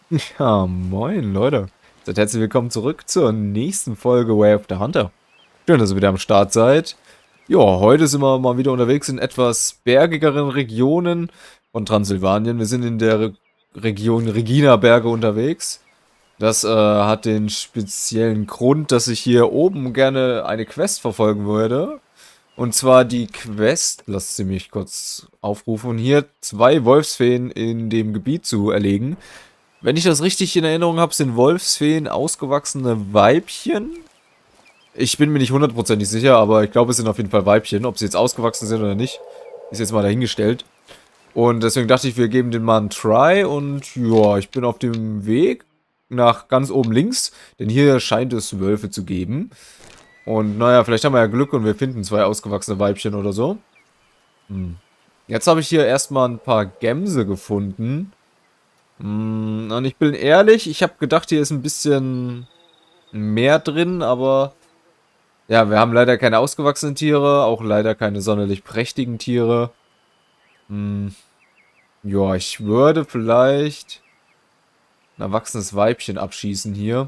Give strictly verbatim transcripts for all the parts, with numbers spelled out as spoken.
Ja, moin Leute. Seid herzlich willkommen zurück zur nächsten Folge Way of the Hunter. Schön, dass ihr wieder am Start seid. Ja, heute sind wir mal wieder unterwegs in etwas bergigeren Regionen von Transsilvanien. Wir sind in der Re Region Regina-Berge unterwegs. Das äh, hat den speziellen Grund, dass ich hier oben gerne eine Quest verfolgen würde. Und zwar die Quest, lasst sie mich kurz aufrufen, hier zwei Wolfsfeen in dem Gebiet zu erlegen. Wenn ich das richtig in Erinnerung habe, sind Wolfsfeen ausgewachsene Weibchen. Ich bin mir nicht hundertprozentig sicher, aber ich glaube, es sind auf jeden Fall Weibchen. Ob sie jetzt ausgewachsen sind oder nicht, ist jetzt mal dahingestellt. Und deswegen dachte ich, wir geben den mal einen Try. Und ja, ich bin auf dem Weg nach ganz oben links. Denn hier scheint es Wölfe zu geben. Und naja, vielleicht haben wir ja Glück und wir finden zwei ausgewachsene Weibchen oder so. Hm. Jetzt habe ich hier erstmal ein paar Gämse gefunden. Hm, und ich bin ehrlich, ich habe gedacht, hier ist ein bisschen mehr drin, aber ja, wir haben leider keine ausgewachsenen Tiere, auch leider keine sonderlich prächtigen Tiere. Hm, ja, ich würde vielleicht ein erwachsenes Weibchen abschießen hier.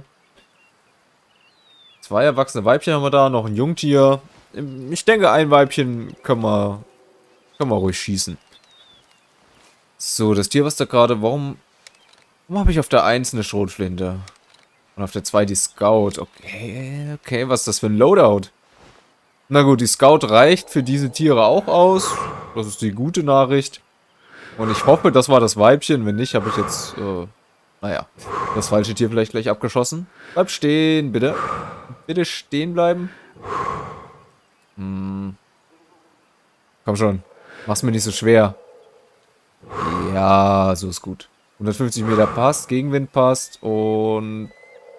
Zwei erwachsene Weibchen haben wir da, noch ein Jungtier. Ich denke, ein Weibchen können wir, können wir ruhig schießen. So, das Tier, was da gerade, warum... Warum habe ich auf der eins eine Schrotflinte? Und auf der zwei die Scout. Okay, okay, was ist das für ein Loadout? Na gut, die Scout reicht für diese Tiere auch aus. Das ist die gute Nachricht. Und ich hoffe, das war das Weibchen. Wenn nicht, habe ich jetzt, äh, naja, das falsche Tier vielleicht gleich abgeschossen. Bleib stehen, bitte. Bitte stehen bleiben. Hm. Komm schon. Mach's mir nicht so schwer. Ja, so ist gut. hundertfünfzig Meter passt, Gegenwind passt und...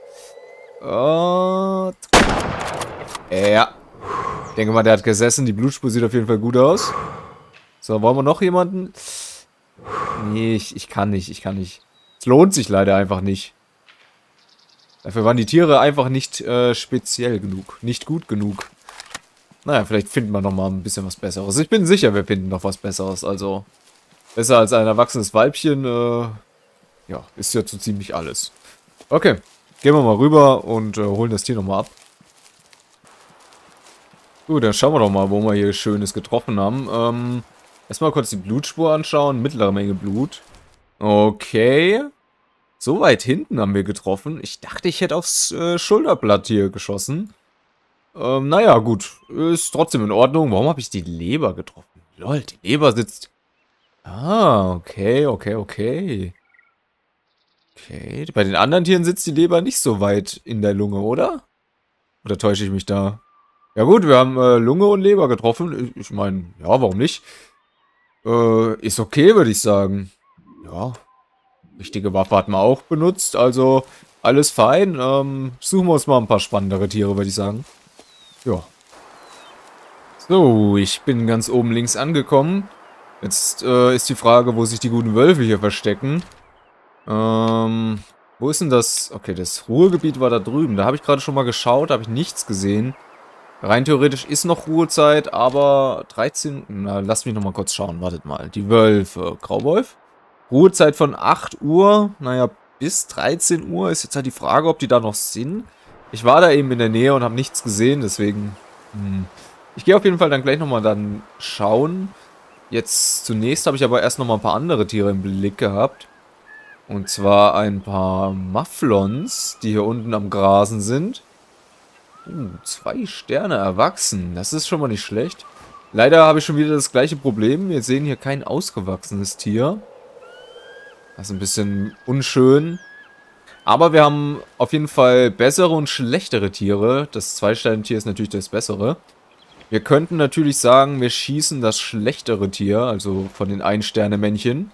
Uh, ja. Ich denke mal, der hat gesessen. Die Blutspur sieht auf jeden Fall gut aus. So, wollen wir noch jemanden? Nee, ich, ich kann nicht, ich kann nicht. Es lohnt sich leider einfach nicht. Dafür waren die Tiere einfach nicht äh, speziell genug. Nicht gut genug. Naja, vielleicht finden wir noch mal ein bisschen was Besseres. Ich bin sicher, wir finden noch was Besseres. Also, besser als ein erwachsenes Weibchen, äh... ja, ist ja so ziemlich alles. Okay, gehen wir mal rüber und äh, holen das Tier nochmal ab. Gut, dann schauen wir doch mal, wo wir hier Schönes getroffen haben. Ähm, erstmal kurz die Blutspur anschauen. Mittlere Menge Blut. Okay. So weit hinten haben wir getroffen. Ich dachte, ich hätte aufs äh, Schulterblatt hier geschossen. Ähm, naja, gut. Ist trotzdem in Ordnung. Warum habe ich die Leber getroffen? Lol, die Leber sitzt... Ah, okay, okay, okay. Okay, bei den anderen Tieren sitzt die Leber nicht so weit in der Lunge, oder? Oder täusche ich mich da? Ja gut, wir haben äh, Lunge und Leber getroffen. Ich, ich meine, ja, warum nicht? Äh, ist okay, würde ich sagen. Ja, richtige Waffe hat man auch benutzt, also alles fein. Ähm, suchen wir uns mal ein paar spannendere Tiere, würde ich sagen. Ja. So, ich bin ganz oben links angekommen. Jetzt äh, ist die Frage, wo sich die guten Wölfe hier verstecken. Ähm, wo ist denn das? Okay, das Ruhegebiet war da drüben. Da habe ich gerade schon mal geschaut, habe ich nichts gesehen. Rein theoretisch ist noch Ruhezeit, aber dreizehn... Na, lass mich nochmal kurz schauen. Wartet mal. Die Wölfe. Grauwolf? Ruhezeit von acht Uhr. Naja, bis dreizehn Uhr ist jetzt halt die Frage, ob die da noch sind. Ich war da eben in der Nähe und habe nichts gesehen, deswegen... Hm. Ich gehe auf jeden Fall dann gleich nochmal dann schauen. Jetzt zunächst habe ich aber erst nochmal ein paar andere Tiere im Blick gehabt. Und zwar ein paar Mufflons, die hier unten am Grasen sind. Uh, zwei Sterne erwachsen. Das ist schon mal nicht schlecht. Leider habe ich schon wieder das gleiche Problem. Wir sehen hier kein ausgewachsenes Tier. Das ist ein bisschen unschön. Aber wir haben auf jeden Fall bessere und schlechtere Tiere. Das Zwei-Sterne-Tier ist natürlich das bessere. Wir könnten natürlich sagen, wir schießen das schlechtere Tier, also von den Ein-Sterne-Männchen.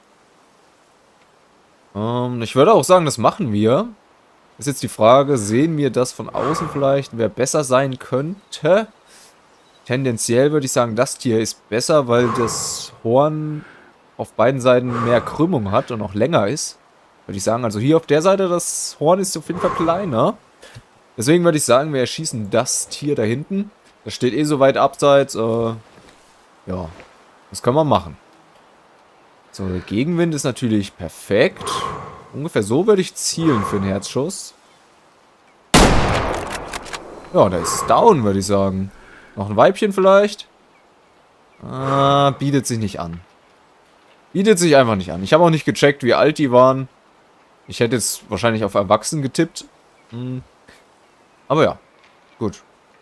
Ähm, ich würde auch sagen, das machen wir. Ist jetzt die Frage, sehen wir das von außen vielleicht, wer besser sein könnte? Tendenziell würde ich sagen, das Tier ist besser, weil das Horn auf beiden Seiten mehr Krümmung hat und auch länger ist. Würde ich sagen, also hier auf der Seite, das Horn ist auf jeden Fall kleiner. Deswegen würde ich sagen, wir erschießen das Tier da hinten. Das steht eh so weit abseits. Äh, ja, das können wir machen. So, der Gegenwind ist natürlich perfekt. Ungefähr so würde ich zielen für einen Herzschuss. Ja, der ist down, würde ich sagen. Noch ein Weibchen vielleicht? Ah, bietet sich nicht an. Bietet sich einfach nicht an. Ich habe auch nicht gecheckt, wie alt die waren. Ich hätte jetzt wahrscheinlich auf Erwachsen getippt. Hm. Aber ja, gut.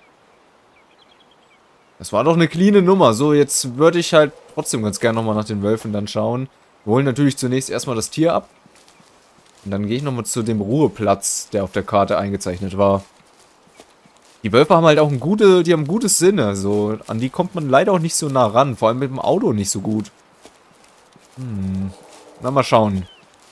Das war doch eine cleane Nummer. So, jetzt würde ich halt trotzdem ganz gerne nochmal nach den Wölfen dann schauen. Wir holen natürlich zunächst erstmal das Tier ab. Und dann gehe ich nochmal zu dem Ruheplatz, der auf der Karte eingezeichnet war. Die Wölfe haben halt auch ein gute, die haben ein gutes Sinne. So, an die kommt man leider auch nicht so nah ran. Vor allem mit dem Auto nicht so gut. Hm. Na, mal schauen.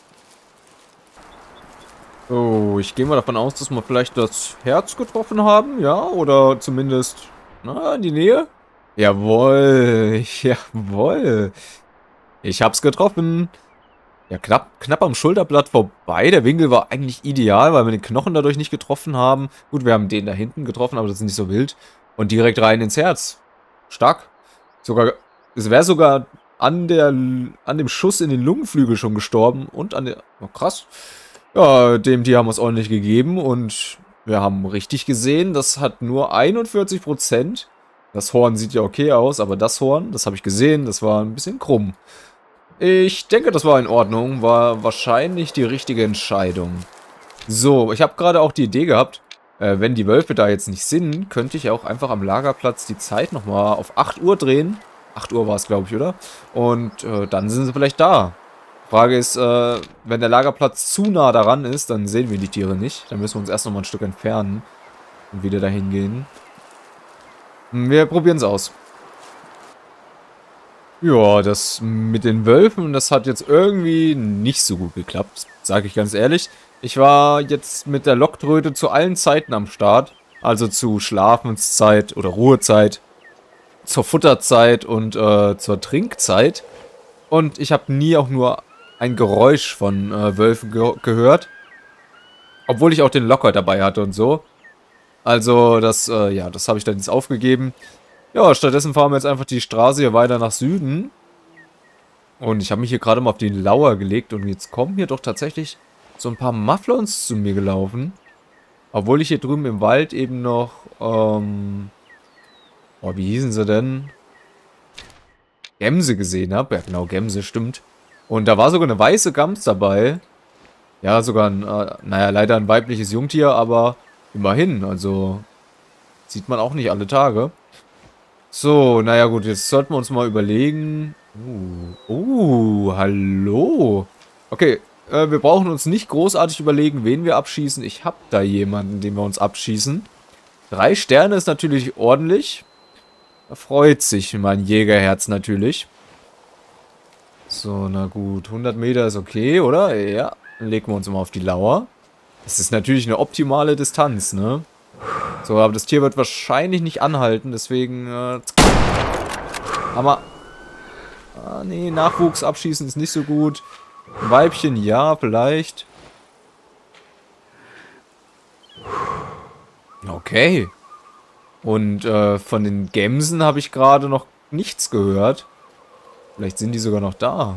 Oh, ich gehe mal davon aus, dass wir vielleicht das Herz getroffen haben, ja? Oder zumindest, na, in die Nähe? Jawohl, jawohl. Ich hab's getroffen. Ja, knapp, knapp am Schulterblatt vorbei. Der Winkel war eigentlich ideal, weil wir den Knochen dadurch nicht getroffen haben. Gut, wir haben den da hinten getroffen, aber das ist nicht so wild. Und direkt rein ins Herz. Stark. Sogar, es wäre sogar an der, an dem Schuss in den Lungenflügel schon gestorben. Und an der, oh krass. Ja, dem Tier haben wir es ordentlich gegeben. Und wir haben richtig gesehen, das hat nur einundvierzig Prozent. Das Horn sieht ja okay aus, aber das Horn, das habe ich gesehen, das war ein bisschen krumm. Ich denke, das war in Ordnung. War wahrscheinlich die richtige Entscheidung. So, ich habe gerade auch die Idee gehabt, äh, wenn die Wölfe da jetzt nicht sind, könnte ich auch einfach am Lagerplatz die Zeit nochmal auf acht Uhr drehen. acht Uhr war es, glaube ich, oder? Und äh, dann sind sie vielleicht da. Frage ist, äh, wenn der Lagerplatz zu nah daran ist, dann sehen wir die Tiere nicht. Dann müssen wir uns erst nochmal ein Stück entfernen und wieder dahin gehen. Wir probieren es aus. Ja, das mit den Wölfen, das hat jetzt irgendwie nicht so gut geklappt, sage ich ganz ehrlich. Ich war jetzt mit der Locktröte zu allen Zeiten am Start. Also zu Schlafenszeit oder Ruhezeit, zur Futterzeit und äh, zur Trinkzeit. Und ich habe nie auch nur ein Geräusch von äh, Wölfen ge gehört. Obwohl ich auch den Locker dabei hatte und so. Also das, äh, ja, das habe ich dann jetzt aufgegeben. Ja, stattdessen fahren wir jetzt einfach die Straße hier weiter nach Süden. Und ich habe mich hier gerade mal auf die Lauer gelegt. Und jetzt kommen hier doch tatsächlich so ein paar Mufflons zu mir gelaufen. Obwohl ich hier drüben im Wald eben noch, ähm... oh, wie hießen sie denn? Gämse gesehen habe. Ja, genau, Gämse, stimmt. Und da war sogar eine weiße Gams dabei. Ja, sogar ein, äh, naja, leider ein weibliches Jungtier, aber immerhin. Also, sieht man auch nicht alle Tage. So, naja gut, jetzt sollten wir uns mal überlegen. Uh, uh hallo. Okay, äh, wir brauchen uns nicht großartig überlegen, wen wir abschießen. Ich habe da jemanden, den wir uns abschießen. Drei Sterne ist natürlich ordentlich. Da freut sich mein Jägerherz natürlich. So, na gut, hundert Meter ist okay, oder? Ja, dann legen wir uns mal auf die Lauer. Das ist natürlich eine optimale Distanz, ne? So, aber das Tier wird wahrscheinlich nicht anhalten, deswegen... Äh, Hammer. Ah, nee, Nachwuchs abschießen ist nicht so gut. Ein Weibchen, ja, vielleicht. Okay. Und äh, von den Gämsen habe ich gerade noch nichts gehört. Vielleicht sind die sogar noch da.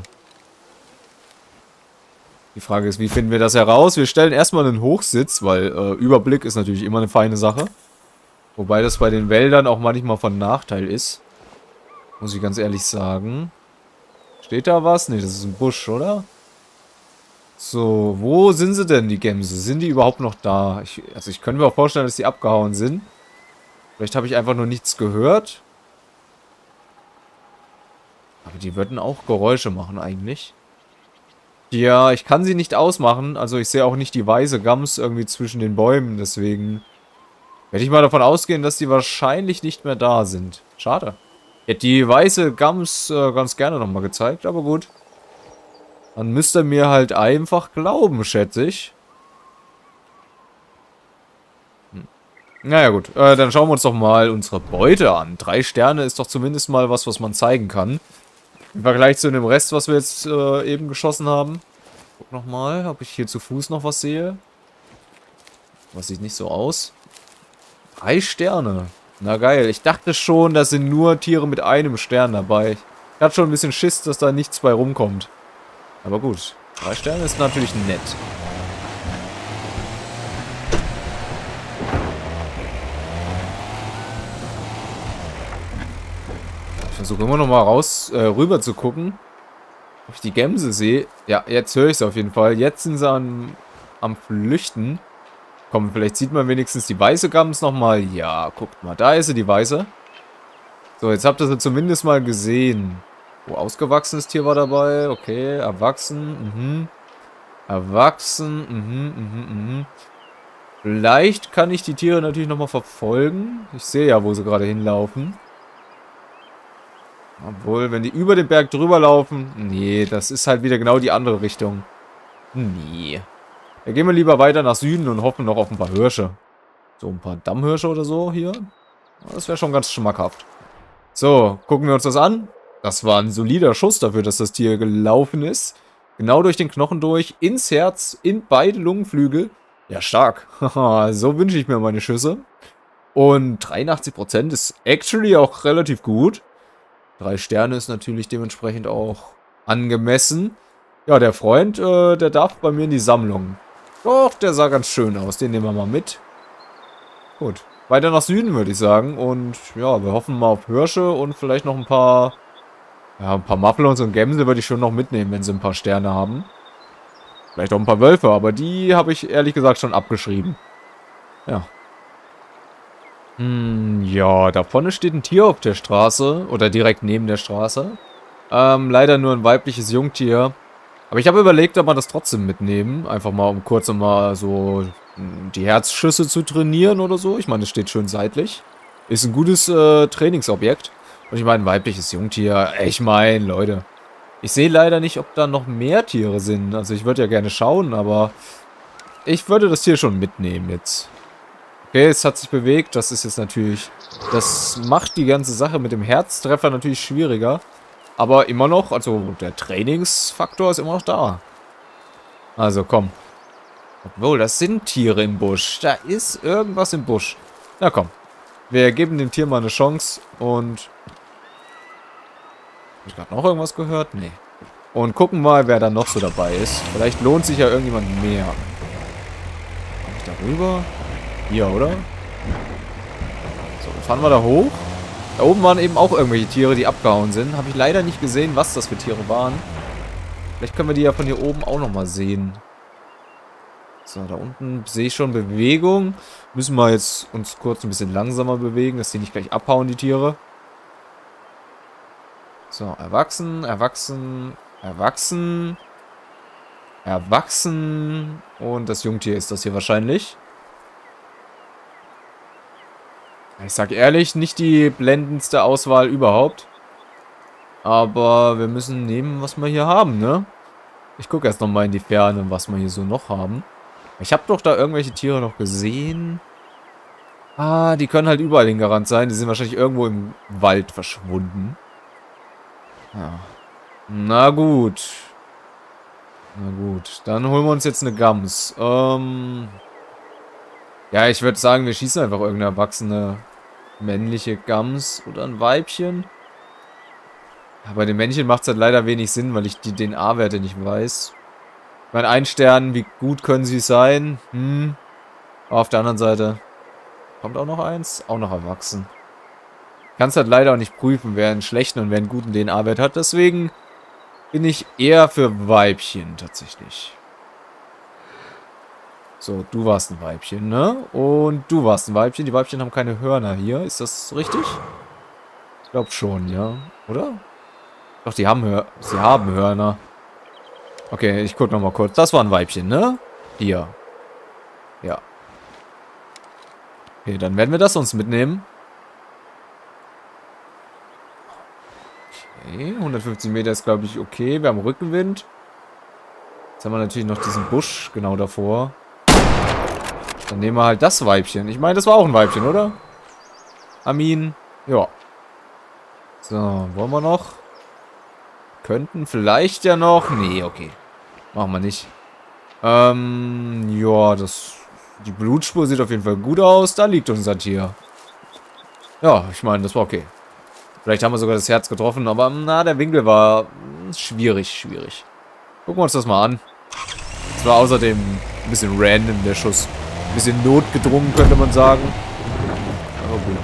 Die Frage ist, wie finden wir das heraus? Wir stellen erstmal einen Hochsitz, weil äh, Überblick ist natürlich immer eine feine Sache. Wobei das bei den Wäldern auch manchmal von Nachteil ist. Muss ich ganz ehrlich sagen. Steht da was? Ne, das ist ein Busch, oder? So, wo sind sie denn, die Gämse? Sind die überhaupt noch da? Ich, also ich könnte mir auch vorstellen, dass die abgehauen sind. Vielleicht habe ich einfach nur nichts gehört. Aber die würden auch Geräusche machen eigentlich. Ja, ich kann sie nicht ausmachen. Also ich sehe auch nicht die weiße Gams irgendwie zwischen den Bäumen. Deswegen werde ich mal davon ausgehen, dass die wahrscheinlich nicht mehr da sind. Schade. Ich hätte die weiße Gams äh, ganz gerne nochmal gezeigt, aber gut. Dann müsst ihr mir halt einfach glauben, schätze ich. Hm. Naja gut, äh, dann schauen wir uns doch mal unsere Beute an. Drei Sterne ist doch zumindest mal was, was man zeigen kann. Im Vergleich zu dem Rest, was wir jetzt äh, eben geschossen haben. Guck nochmal, ob ich hier zu Fuß noch was sehe. Was sieht nicht so aus. Drei Sterne. Na geil, ich dachte schon, das sind nur Tiere mit einem Stern dabei. Ich hatte schon ein bisschen Schiss, dass da nichts bei rumkommt. Aber gut. Drei Sterne ist natürlich nett. Ich versuche immer noch mal raus, äh, rüber zu gucken, ob ich die Gämse sehe. Ja, jetzt höre ich es auf jeden Fall. Jetzt sind sie am, am Flüchten. Komm, vielleicht sieht man wenigstens die weiße Gams nochmal. Ja, guckt mal, da ist sie, die weiße. So, jetzt habt ihr sie zumindest mal gesehen. Oh, ausgewachsenes Tier war dabei. Okay, erwachsen. Mhm. Erwachsen. Mhm, mhm, mhm. Vielleicht kann ich die Tiere natürlich nochmal verfolgen. Ich sehe ja, wo sie gerade hinlaufen. Obwohl, wenn die über den Berg drüber laufen... Nee, das ist halt wieder genau die andere Richtung. Nee. Da gehen wir lieber weiter nach Süden und hoffen noch auf ein paar Hirsche. So ein paar Dammhirsche oder so hier. Das wäre schon ganz schmackhaft. So, gucken wir uns das an. Das war ein solider Schuss dafür, dass das Tier gelaufen ist. Genau durch den Knochen durch, ins Herz, in beide Lungenflügel. Ja, stark. Haha, so wünsche ich mir meine Schüsse. Und dreiundachtzig Prozent ist actually auch relativ gut. Drei Sterne ist natürlich dementsprechend auch angemessen. Ja, der Freund, äh, der darf bei mir in die Sammlung. Doch, der sah ganz schön aus. Den nehmen wir mal mit. Gut. Weiter nach Süden, würde ich sagen. Und ja, wir hoffen mal auf Hirsche und vielleicht noch ein paar... Ja, ein paar Mufflons und Gämse würde ich schon noch mitnehmen, wenn sie ein paar Sterne haben. Vielleicht auch ein paar Wölfe, aber die habe ich ehrlich gesagt schon abgeschrieben. Ja. Hm, ja, da vorne steht ein Tier auf der Straße. Oder direkt neben der Straße. Ähm, leider nur ein weibliches Jungtier. Aber ich habe überlegt, ob wir das trotzdem mitnehmen. Einfach mal, um kurz mal so die Herzschüsse zu trainieren oder so. Ich meine, es steht schön seitlich. Ist ein gutes äh, Trainingsobjekt. Und ich meine, ein weibliches Jungtier. Ich meine, Leute. Ich sehe leider nicht, ob da noch mehr Tiere sind. Also ich würde ja gerne schauen, aber ich würde das Tier schon mitnehmen jetzt. Okay, es hat sich bewegt. Das ist jetzt natürlich... Das macht die ganze Sache mit dem Herztreffer natürlich schwieriger. Aber immer noch, also der Trainingsfaktor ist immer noch da. Also komm. Obwohl, das sind Tiere im Busch. Da ist irgendwas im Busch. Na komm. Wir geben dem Tier mal eine Chance und... Habe ich gerade noch irgendwas gehört? Nee. Und gucken mal, wer da noch so dabei ist. Vielleicht lohnt sich ja irgendjemand mehr. Komm ich da rüber? Hier, oder? So, dann fahren wir da hoch. Da oben waren eben auch irgendwelche Tiere, die abgehauen sind. Habe ich leider nicht gesehen, was das für Tiere waren. Vielleicht können wir die ja von hier oben auch nochmal sehen. So, da unten sehe ich schon Bewegung. Müssen wir jetzt uns kurz ein bisschen langsamer bewegen, dass die nicht gleich abhauen, die Tiere. So, erwachsen, erwachsen, erwachsen, erwachsen. Und das Jungtier ist das hier wahrscheinlich. Ich sag ehrlich, nicht die blendendste Auswahl überhaupt. Aber wir müssen nehmen, was wir hier haben, ne? Ich gucke erst nochmal in die Ferne, was wir hier so noch haben. Ich habe doch da irgendwelche Tiere noch gesehen. Ah, die können halt überall hingerannt sein. Die sind wahrscheinlich irgendwo im Wald verschwunden. Ja. Na gut. Na gut. Dann holen wir uns jetzt eine Gams. Ähm... Ja, ich würde sagen, wir schießen einfach irgendeine erwachsene männliche Gams oder ein Weibchen. Ja, bei den Männchen macht es halt leider wenig Sinn, weil ich die D N A-Werte nicht weiß. Ich meine, ein Stern, wie gut können sie sein? Hm. Aber auf der anderen Seite kommt auch noch eins. Auch noch erwachsen. Kannst halt leider auch nicht prüfen, wer einen schlechten und wer einen guten D N A-Wert hat. Deswegen bin ich eher für Weibchen tatsächlich. So, du warst ein Weibchen, ne? Und du warst ein Weibchen. Die Weibchen haben keine Hörner hier. Ist das richtig? Ich glaube schon, ja. Oder? Doch, die haben Hör sie haben Hörner. Okay, ich gucke nochmal kurz. Das war ein Weibchen, ne? Hier. Ja. Okay, dann werden wir das uns mitnehmen. Okay, hundertfünfzig Meter ist, glaube ich, okay. Wir haben Rückenwind. Jetzt haben wir natürlich noch diesen Busch genau davor. Dann nehmen wir halt das Weibchen. Ich meine, das war auch ein Weibchen, oder? Amin. Ja. So, wollen wir noch? Könnten vielleicht ja noch. Nee, okay. Machen wir nicht. Ähm, ja, das... Die Blutspur sieht auf jeden Fall gut aus. Da liegt unser Tier. Ja, ich meine, das war okay. Vielleicht haben wir sogar das Herz getroffen, aber na, der Winkel war schwierig, schwierig. Gucken wir uns das mal an. Es war außerdem ein bisschen random, der Schuss. Ein bisschen notgedrungen, könnte man sagen. Aber gut.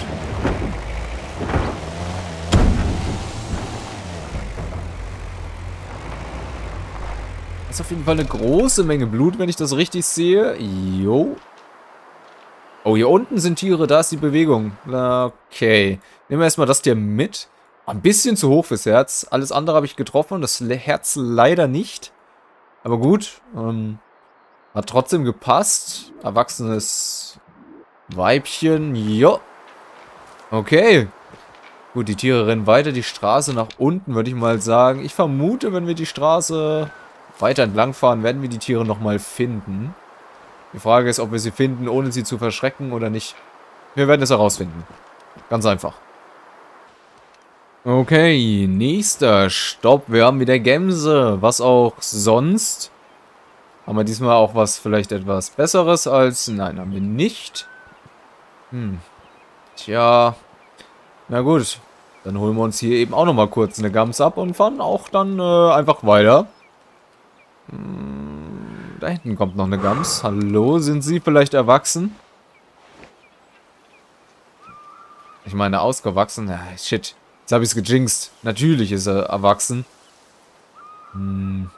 Das ist auf jeden Fall eine große Menge Blut, wenn ich das richtig sehe. Jo. Oh, hier unten sind Tiere, da ist die Bewegung. Okay. Nehmen wir erstmal das Tier mit. Ein bisschen zu hoch fürs Herz. Alles andere habe ich getroffen, das Herz leider nicht. Aber gut. Ähm, hat trotzdem gepasst. Erwachsenes Weibchen. Jo. Okay. Gut, die Tiere rennen weiter die Straße nach unten, würde ich mal sagen. Ich vermute, wenn wir die Straße weiter entlang fahren, werden wir die Tiere nochmal finden. Die Frage ist, ob wir sie finden, ohne sie zu verschrecken oder nicht. Wir werden es herausfinden. Ganz einfach. Okay, nächster Stopp. Wir haben wieder Gemse. Was auch sonst? Haben wir diesmal auch was, vielleicht etwas Besseres als... Nein, haben wir nicht. Hm. Tja. Na gut. Dann holen wir uns hier eben auch nochmal kurz eine Gams ab und fahren auch dann äh, einfach weiter. Hm, da hinten kommt noch eine Gams. Hallo, sind Sie vielleicht erwachsen? Ich meine, ausgewachsen. Ja, shit. Jetzt habe ich es gejinxt. Natürlich ist er erwachsen. Hm.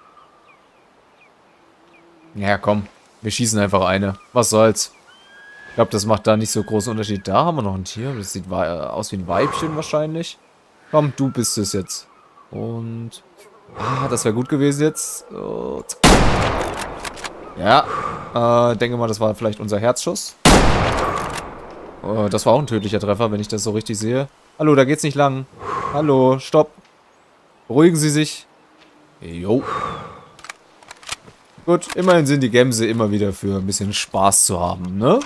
Ja, komm. Wir schießen einfach eine. Was soll's. Ich glaube, das macht da nicht so großen Unterschied. Da haben wir noch ein Tier. Das sieht aus wie ein Weibchen wahrscheinlich. Komm, du bist es jetzt. Und... Ah, das wäre gut gewesen jetzt. Oh, ja. Äh, denke mal, das war vielleicht unser Herzschuss. Oh, das war auch ein tödlicher Treffer, wenn ich das so richtig sehe. Hallo, da geht's nicht lang. Hallo, stopp. Beruhigen Sie sich. Jo. Gut, immerhin sind die Gemse immer wieder für ein bisschen Spaß zu haben, ne?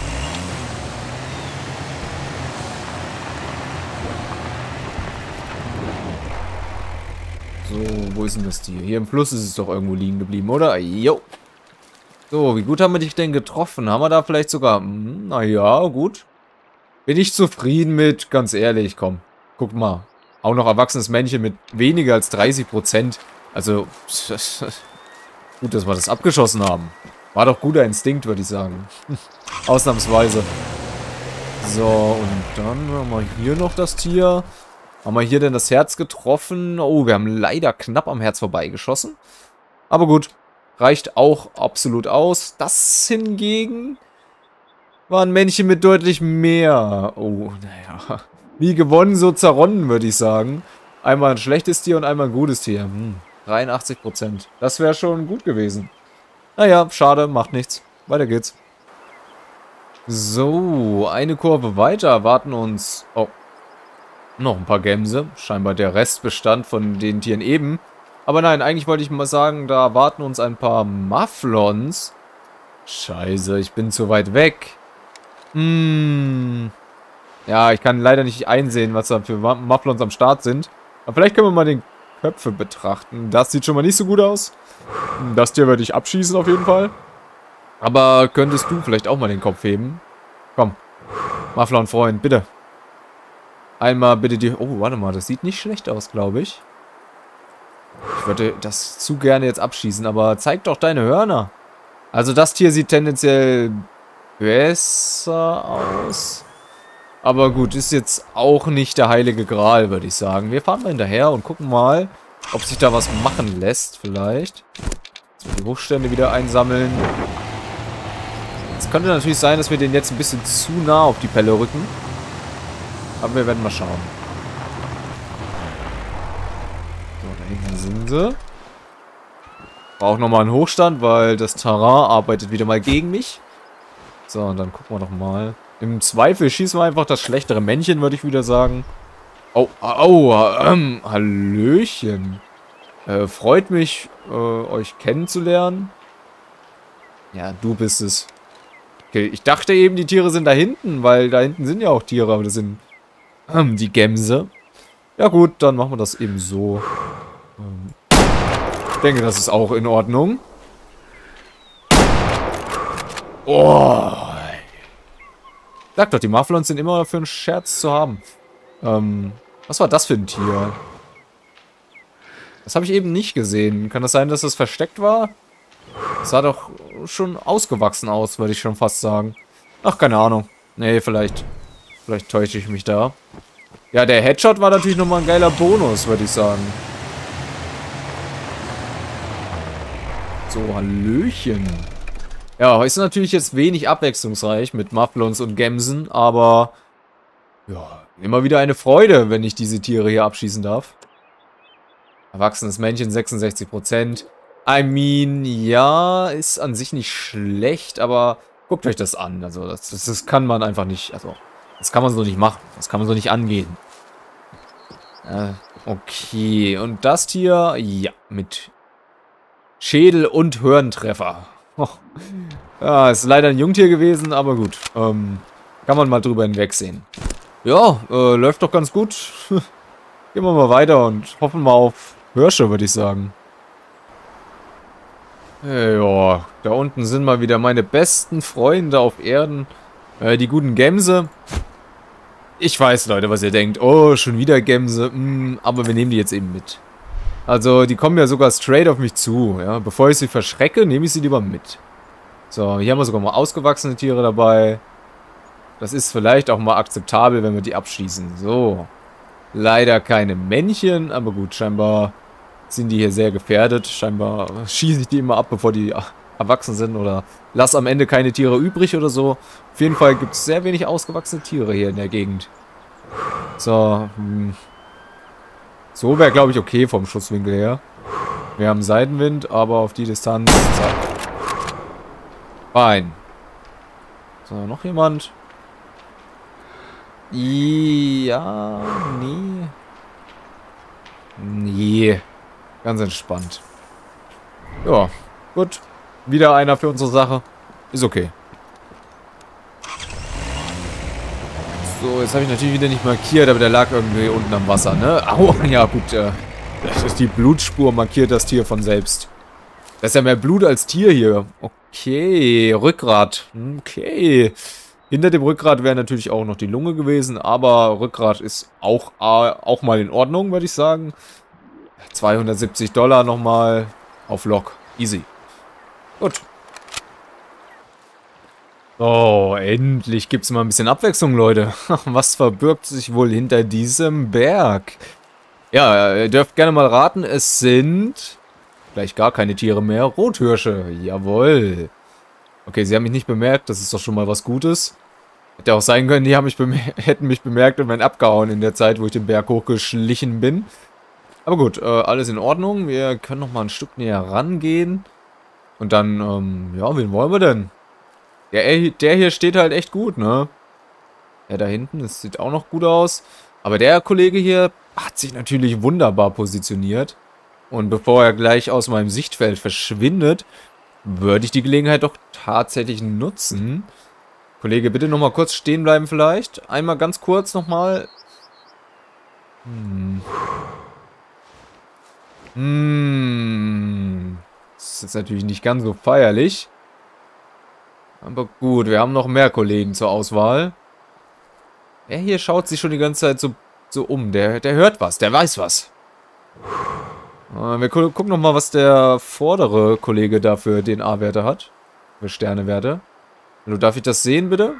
So, wo ist denn das Tier? Hier im Fluss ist es doch irgendwo liegen geblieben, oder? Jo. So, wie gut haben wir dich denn getroffen? Haben wir da vielleicht sogar... Hm, naja, gut. Bin ich zufrieden mit, ganz ehrlich, komm. Guck mal. Auch noch erwachsenes Männchen mit weniger als dreißig Prozent. Also, gut, dass wir das abgeschossen haben. War doch guter Instinkt, würde ich sagen. Ausnahmsweise. So, und dann haben wir hier noch das Tier. Haben wir hier denn das Herz getroffen? Oh, wir haben leider knapp am Herz vorbeigeschossen. Aber gut, reicht auch absolut aus. Das hingegen war ein Männchen mit deutlich mehr. Oh, naja. Wie gewonnen, so zerronnen, würde ich sagen. Einmal ein schlechtes Tier und einmal ein gutes Tier. Hm, dreiundachtzig Prozent. Das wäre schon gut gewesen. Naja, schade, macht nichts. Weiter geht's. So, eine Kurve weiter erwarten uns... Oh. Noch ein paar Gemse. Scheinbar der Restbestand von den Tieren eben. Aber nein, eigentlich wollte ich mal sagen, da warten uns ein paar Mufflons. Scheiße, ich bin zu weit weg. Hm. Ja, ich kann leider nicht einsehen, was da für Mufflons am Start sind. Aber vielleicht können wir mal den Köpfe betrachten. Das sieht schon mal nicht so gut aus. Das Tier würde ich abschießen auf jeden Fall. Aber könntest du vielleicht auch mal den Kopf heben? Komm. Mufflon-Freund, bitte. Einmal bitte die... Oh, warte mal, das sieht nicht schlecht aus, glaube ich. Ich würde das zu gerne jetzt abschießen, aber zeig doch deine Hörner. Also das Tier sieht tendenziell besser aus. Aber gut, ist jetzt auch nicht der heilige Gral, würde ich sagen. Wir fahren mal hinterher und gucken mal, ob sich da was machen lässt, vielleicht. Jetzt die Hochstände wieder einsammeln. Es könnte natürlich sein, dass wir den jetzt ein bisschen zu nah auf die Pelle rücken. Aber wir werden mal schauen. So, da hinten sind sie. Brauche nochmal einen Hochstand, weil das Terrain arbeitet wieder mal gegen mich. So, und dann gucken wir doch mal. Im Zweifel schießen wir einfach das schlechtere Männchen, würde ich wieder sagen. Oh, oh, ähm, Hallöchen. Äh, freut mich, äh, euch kennenzulernen. Ja, du bist es. Okay, ich dachte eben, die Tiere sind da hinten, weil da hinten sind ja auch Tiere, aber das sind... Die Gemse. Ja gut, dann machen wir das eben so. Ich denke, das ist auch in Ordnung. Oh. Sag doch, die Mufflons sind immer für einen Scherz zu haben. Ähm, was war das für ein Tier? Das habe ich eben nicht gesehen. Kann das sein, dass das versteckt war? Das sah doch schon ausgewachsen aus, würde ich schon fast sagen. Ach, keine Ahnung. Nee, vielleicht. Vielleicht täusche ich mich da. Ja, der Headshot war natürlich nochmal ein geiler Bonus, würde ich sagen. So, Hallöchen. Ja, ist natürlich jetzt wenig abwechslungsreich mit Mufflons und Gemsen, aber ja, immer wieder eine Freude, wenn ich diese Tiere hier abschießen darf. Erwachsenes Männchen, sechsundsechzig Prozent. I mean, ja, ist an sich nicht schlecht, aber guckt euch das an. Also, das, das, das kann man einfach nicht, also, das kann man so nicht machen. Das kann man so nicht angehen. Äh, okay, und das Tier, ja, mit Schädel- und Hirntreffer. Oh. Ja, ist leider ein Jungtier gewesen, aber gut. Ähm, kann man mal drüber hinwegsehen. Ja, äh, läuft doch ganz gut. Gehen wir mal weiter und hoffen mal auf Hirsche, würde ich sagen. Ja, da unten sind mal wieder meine besten Freunde auf Erden. Äh, die guten Gämse. Ich weiß, Leute, was ihr denkt. Oh, schon wieder Gämse. Mm, aber wir nehmen die jetzt eben mit. Also, die kommen ja sogar straight auf mich zu. Ja? Bevor ich sie verschrecke, nehme ich sie lieber mit. So, hier haben wir sogar mal ausgewachsene Tiere dabei. Das ist vielleicht auch mal akzeptabel, wenn wir die abschießen. So. Leider keine Männchen, aber gut, scheinbar sind die hier sehr gefährdet. Scheinbar schieße ich die immer ab, bevor die erwachsen sind oder lass am Ende keine Tiere übrig oder so. Auf jeden Fall gibt es sehr wenig ausgewachsene Tiere hier in der Gegend. So, hm. So wäre, glaube ich, okay vom Schusswinkel her. Wir haben Seitenwind, aber auf die Distanz... Fein. So, noch jemand? Ja, nee. Nee. Ganz entspannt. Ja, gut. Wieder einer für unsere Sache. Ist okay. So, jetzt habe ich natürlich wieder nicht markiert, aber der lag irgendwie unten am Wasser, ne? Au, ja gut, äh, das ist die Blutspur, markiert das Tier von selbst. Das ist ja mehr Blut als Tier hier. Okay, Rückgrat. Okay. Hinter dem Rückgrat wäre natürlich auch noch die Lunge gewesen, aber Rückgrat ist auch, äh, auch mal in Ordnung, würde ich sagen. zweihundertsiebzig Dollar nochmal auf Lock. Easy. Gut. Oh, endlich gibt es mal ein bisschen Abwechslung, Leute. Was verbirgt sich wohl hinter diesem Berg? Ja, ihr dürft gerne mal raten, es sind gleich gar keine Tiere mehr. Rothirsche, jawohl. Okay, sie haben mich nicht bemerkt, das ist doch schon mal was Gutes. Hätte auch sein können, die haben mich hätten mich bemerkt und wären abgehauen in der Zeit, wo ich den Berg hochgeschlichen bin. Aber gut, äh, alles in Ordnung. Wir können noch mal ein Stück näher rangehen. Und dann, ähm, ja, wen wollen wir denn? Der, der hier steht halt echt gut, ne? Der da hinten, das sieht auch noch gut aus. Aber der Kollege hier hat sich natürlich wunderbar positioniert. Und bevor er gleich aus meinem Sichtfeld verschwindet, würde ich die Gelegenheit doch tatsächlich nutzen. Kollege, bitte nochmal kurz stehen bleiben vielleicht. Einmal ganz kurz nochmal. Hm. Hm. Das ist jetzt natürlich nicht ganz so feierlich. Aber gut, wir haben noch mehr Kollegen zur Auswahl. Er hier schaut sich schon die ganze Zeit so, so um. Der, der hört was, der weiß was. Äh, wir gu gucken nochmal, was der vordere Kollege da für D N A-Werte hat. Für Sternewerte. Hallo, darf ich das sehen, bitte?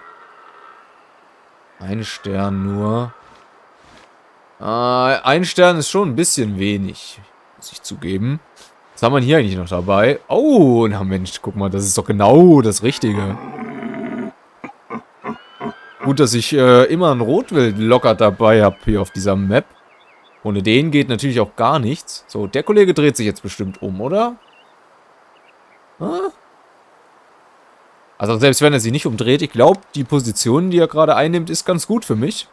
Ein Stern nur. Äh, ein Stern ist schon ein bisschen wenig. Muss ich zugeben. Was haben wir hier eigentlich noch dabei? Oh, na Mensch, guck mal, das ist doch genau das Richtige. Gut, dass ich äh, immer ein Rotwild locker dabei habe hier auf dieser Map. Ohne den geht natürlich auch gar nichts. So, der Kollege dreht sich jetzt bestimmt um, oder? Hm? Also selbst wenn er sich nicht umdreht, ich glaube, die Position, die er gerade einnimmt, ist ganz gut für mich.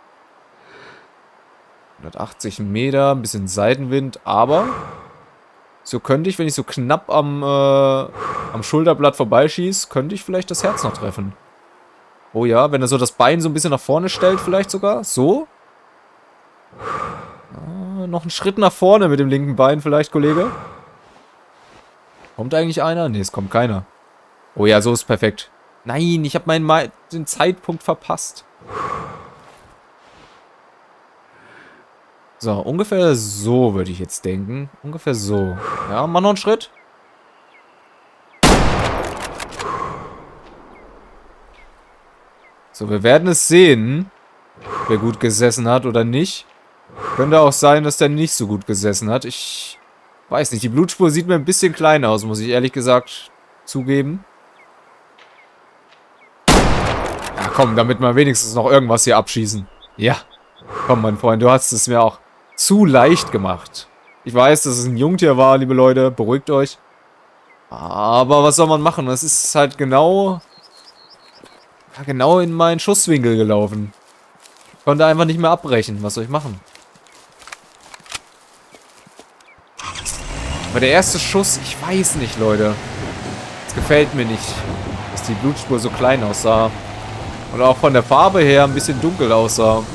hundertachtzig Meter, ein bisschen Seitenwind, aber... So könnte ich, wenn ich so knapp am, äh, am Schulterblatt vorbeischieße, könnte ich vielleicht das Herz noch treffen. Oh ja, wenn er so das Bein so ein bisschen nach vorne stellt vielleicht sogar. So. Ah, noch einen Schritt nach vorne mit dem linken Bein vielleicht, Kollege. Kommt eigentlich einer? Ne, es kommt keiner. Oh ja, so ist perfekt. Nein, ich habe meinen Ma den Zeitpunkt verpasst. So, ungefähr so würde ich jetzt denken. Ungefähr so. Ja, mach noch einen Schritt. So, wir werden es sehen, wer gut gesessen hat oder nicht. Könnte auch sein, dass der nicht so gut gesessen hat. Ich weiß nicht, die Blutspur sieht mir ein bisschen klein aus, muss ich ehrlich gesagt zugeben. Ja, komm, damit wir wenigstens noch irgendwas hier abschießen. Ja, komm, mein Freund, du hast es mir auch zu leicht gemacht. Ich weiß, dass es ein Jungtier war, liebe Leute, beruhigt euch. Aber was soll man machen? Das ist halt genau... Ja, genau in meinen Schusswinkel gelaufen. Ich konnte einfach nicht mehr abbrechen. Was soll ich machen? Aber der erste Schuss, ich weiß nicht, Leute. Es gefällt mir nicht, dass die Blutspur so klein aussah. Und auch von der Farbe her ein bisschen dunkel aussah. Hm.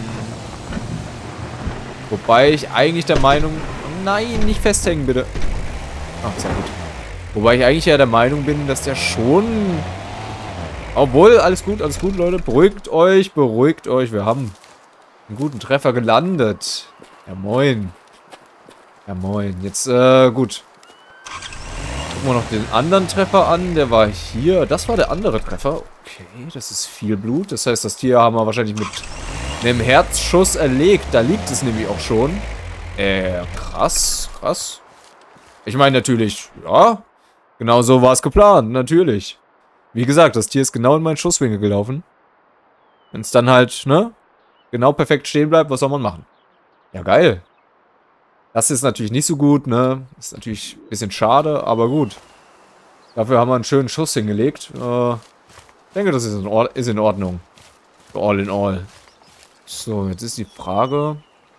Wobei ich eigentlich der Meinung... Nein, nicht festhängen, bitte. Ach, sehr gut. Wobei ich eigentlich ja der Meinung bin, dass der schon... Obwohl, alles gut, alles gut, Leute. Beruhigt euch, beruhigt euch. Wir haben einen guten Treffer gelandet. Ja, moin. Ja, moin. Jetzt, äh, gut. Gucken wir noch den anderen Treffer an. Der war hier. Das war der andere Treffer. Okay, das ist viel Blut. Das heißt, das Tier haben wir wahrscheinlich mit einem Herzschuss erlegt. Da liegt es nämlich auch schon. Äh, krass, krass. Ich meine natürlich, ja, genau so war es geplant, natürlich. Wie gesagt, das Tier ist genau in meinen Schusswinkel gelaufen. Wenn es dann halt, ne, genau perfekt stehen bleibt, was soll man machen? Ja, geil. Das ist natürlich nicht so gut, ne? Ist natürlich ein bisschen schade, aber gut. Dafür haben wir einen schönen Schuss hingelegt. Äh, ich denke, das ist in, Or ist in Ordnung. All in all. So, jetzt ist die Frage...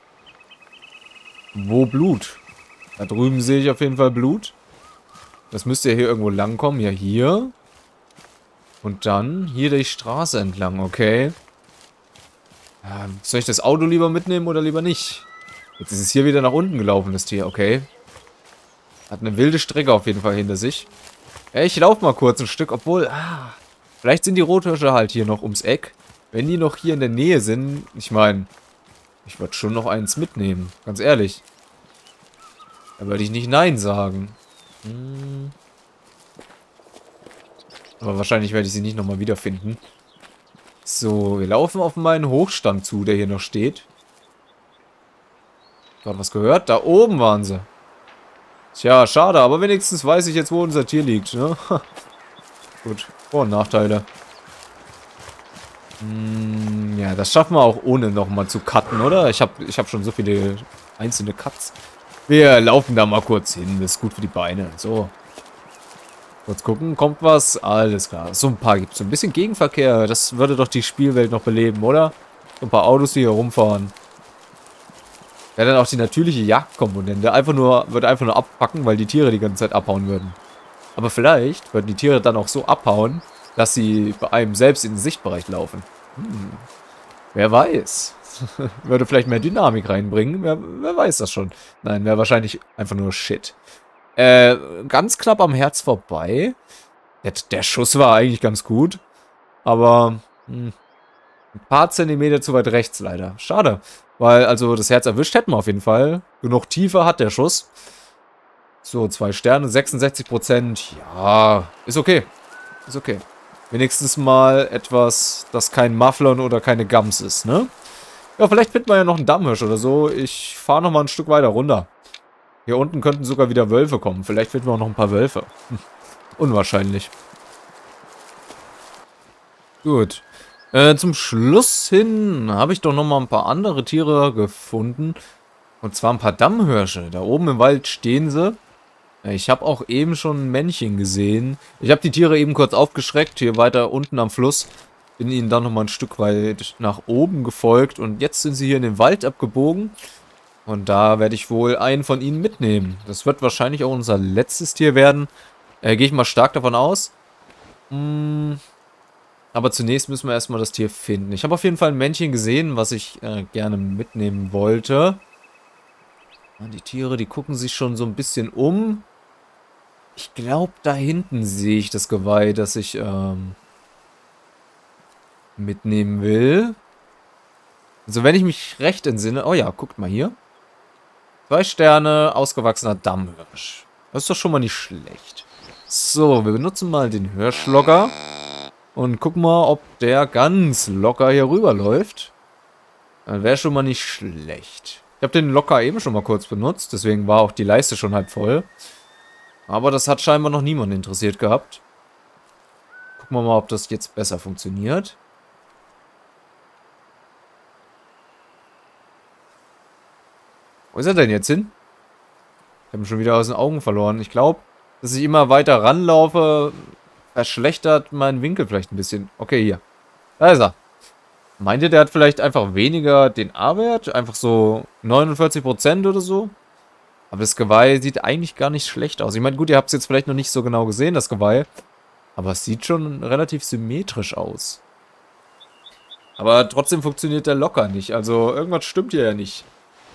Wo Blut? Da drüben sehe ich auf jeden Fall Blut. Das müsste ja hier irgendwo langkommen. Ja, hier. Und dann hier die Straße entlang, okay. Ja, soll ich das Auto lieber mitnehmen oder lieber nicht? Jetzt ist es hier wieder nach unten gelaufen, das Tier, okay. Hat eine wilde Strecke auf jeden Fall hinter sich. Ja, ich laufe mal kurz ein Stück, obwohl... Ah, vielleicht sind die Rothirsche halt hier noch ums Eck. Wenn die noch hier in der Nähe sind, ich meine... Ich würde schon noch eins mitnehmen, ganz ehrlich. Da würde ich nicht Nein sagen. Hm. Aber wahrscheinlich werde ich sie nicht nochmal wiederfinden. So, wir laufen auf meinen Hochstand zu, der hier noch steht. Gerade was gehört? Da oben waren sie. Tja, schade, aber wenigstens weiß ich jetzt, wo unser Tier liegt, ne? Gut, Vor- und Nachteile. Hm, ja, das schaffen wir auch ohne nochmal zu cutten, oder? Ich habe ich hab schon so viele einzelne Cuts. Wir laufen da mal kurz hin, das ist gut für die Beine. So. Kurz gucken, kommt was? Alles klar. So ein paar gibt es. So ein bisschen Gegenverkehr, das würde doch die Spielwelt noch beleben, oder? So ein paar Autos, die hier rumfahren. Wäre dann auch die natürliche Jagdkomponente. Einfach nur, würde einfach nur abpacken, weil die Tiere die ganze Zeit abhauen würden. Aber vielleicht würden die Tiere dann auch so abhauen, dass sie bei einem selbst in den Sichtbereich laufen. Hm. Wer weiß. Würde vielleicht mehr Dynamik reinbringen. Wer, wer weiß das schon. Nein, wäre wahrscheinlich einfach nur Shit. Äh, ganz knapp am Herz vorbei. Der, der Schuss war eigentlich ganz gut. Aber hm, ein paar Zentimeter zu weit rechts leider. Schade. Weil, also das Herz erwischt hätten wir auf jeden Fall. Genug Tiefe hat der Schuss. So, zwei Sterne, sechsundsechzig Prozent. Ja, ist okay. Ist okay. Wenigstens mal etwas, das kein Mufflon oder keine Gums ist, ne? Ja, vielleicht finden wir ja noch einen Dammhirsch oder so. Ich fahre noch mal ein Stück weiter runter. Hier unten könnten sogar wieder Wölfe kommen. Vielleicht finden wir auch noch ein paar Wölfe. Hm. Unwahrscheinlich. Gut. Äh, zum Schluss hin habe ich doch noch mal ein paar andere Tiere gefunden. Und zwar ein paar Dammhirsche. Da oben im Wald stehen sie. Ich habe auch eben schon ein Männchen gesehen. Ich habe die Tiere eben kurz aufgeschreckt, hier weiter unten am Fluss. Bin ihnen dann nochmal ein Stück weit nach oben gefolgt. Und jetzt sind sie hier in den Wald abgebogen. Und da werde ich wohl einen von ihnen mitnehmen. Das wird wahrscheinlich auch unser letztes Tier werden. Äh, Gehe ich mal stark davon aus. Hm, aber zunächst müssen wir erstmal das Tier finden. Ich habe auf jeden Fall ein Männchen gesehen, was ich äh, gerne mitnehmen wollte. Die Tiere, die gucken sich schon so ein bisschen um. Ich glaube, da hinten sehe ich das Geweih, das ich ähm, mitnehmen will. Also wenn ich mich recht entsinne... Oh ja, guckt mal hier. Zwei Sterne, ausgewachsener Dammhirsch. Das ist doch schon mal nicht schlecht. So, wir benutzen mal den Hirschlogger. Und gucken mal, ob der ganz locker hier rüberläuft. Dann wäre schon mal nicht schlecht. Ich habe den locker eben schon mal kurz benutzt. Deswegen war auch die Leiste schon halb voll. Aber das hat scheinbar noch niemand interessiert gehabt. Gucken wir mal, ob das jetzt besser funktioniert. Wo ist er denn jetzt hin? Ich habe ihn schon wieder aus den Augen verloren. Ich glaube, dass ich immer weiter ranlaufe, verschlechtert meinen Winkel vielleicht ein bisschen. Okay, hier. Da ist er. Meint ihr, der hat vielleicht einfach weniger den A-Wert? Einfach so neunundvierzig Prozent oder so? Aber das Geweih sieht eigentlich gar nicht schlecht aus. Ich meine, gut, ihr habt es jetzt vielleicht noch nicht so genau gesehen, das Geweih. Aber es sieht schon relativ symmetrisch aus. Aber trotzdem funktioniert der locker nicht. Also irgendwas stimmt hier ja nicht.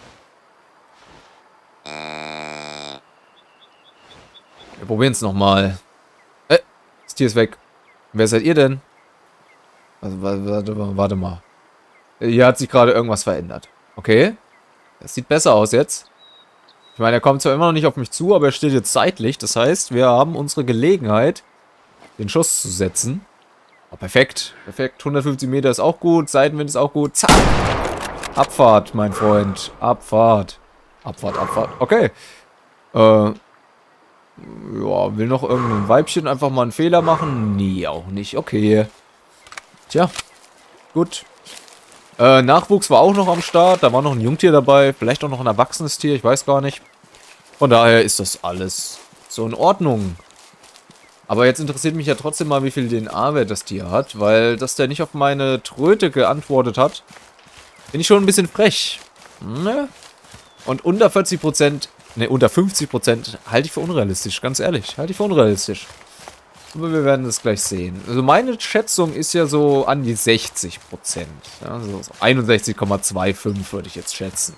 Wir probieren es nochmal. Äh, das Tier ist weg. Wer seid ihr denn? Also, warte mal, warte mal. Hier hat sich gerade irgendwas verändert. Okay. Das sieht besser aus jetzt. Ich meine, er kommt zwar immer noch nicht auf mich zu, aber er steht jetzt seitlich. Das heißt, wir haben unsere Gelegenheit, den Schuss zu setzen. Oh, perfekt. Perfekt. hundertfünfzig Meter ist auch gut. Seitenwind ist auch gut. Zack. Abfahrt, mein Freund. Abfahrt. Abfahrt, Abfahrt. Okay. Äh. Ja, will noch irgendein Weibchen einfach mal einen Fehler machen? Nee, auch nicht. Okay. Tja. Gut. Äh, Nachwuchs war auch noch am Start. Da war noch ein Jungtier dabei. Vielleicht auch noch ein erwachsenes Tier. Ich weiß gar nicht. Von daher ist das alles so in Ordnung. Aber jetzt interessiert mich ja trotzdem mal, wie viel D N A-Wert das Tier hat. Weil, dass der nicht auf meine Tröte geantwortet hat, bin ich schon ein bisschen frech. Ne? Und unter vierzig Prozent, ne, unter fünfzig Prozent halte ich für unrealistisch. Ganz ehrlich, halte ich für unrealistisch. Aber wir werden das gleich sehen. Also meine Schätzung ist ja so an die sechzig Prozent. Ja, so einundsechzig Komma fünfundzwanzig würde ich jetzt schätzen.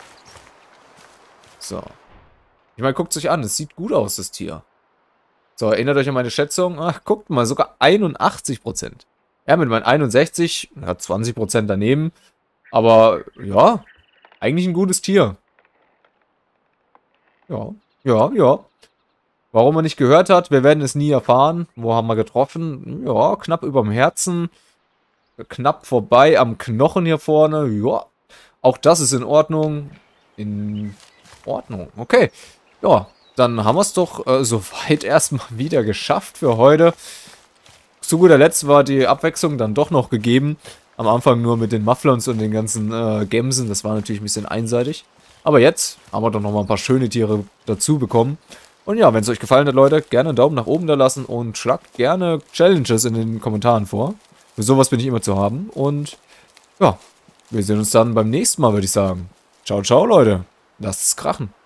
So. Ich meine, guckt es euch an. Es sieht gut aus, das Tier. So, erinnert euch an meine Schätzung. Ach, guckt mal, sogar einundachtzig Prozent. Ja, mit meinen einundsechzig, hat zwanzig Prozent daneben. Aber, ja, eigentlich ein gutes Tier. Ja, ja, ja. Warum er nicht gehört hat, wir werden es nie erfahren. Wo haben wir getroffen? Ja, knapp überm Herzen. Knapp vorbei am Knochen hier vorne. Ja, auch das ist in Ordnung. In Ordnung, okay. Ja, dann haben wir es doch äh, soweit erstmal wieder geschafft für heute. Zu guter Letzt war die Abwechslung dann doch noch gegeben. Am Anfang nur mit den Mufflons und den ganzen äh, Gemsen. Das war natürlich ein bisschen einseitig. Aber jetzt haben wir doch nochmal ein paar schöne Tiere dazu bekommen. Und ja, wenn es euch gefallen hat, Leute, gerne einen Daumen nach oben da lassen und schlagt gerne Challenges in den Kommentaren vor. Für sowas bin ich immer zu haben. Und ja, wir sehen uns dann beim nächsten Mal, würde ich sagen. Ciao, ciao, Leute. Lasst es krachen.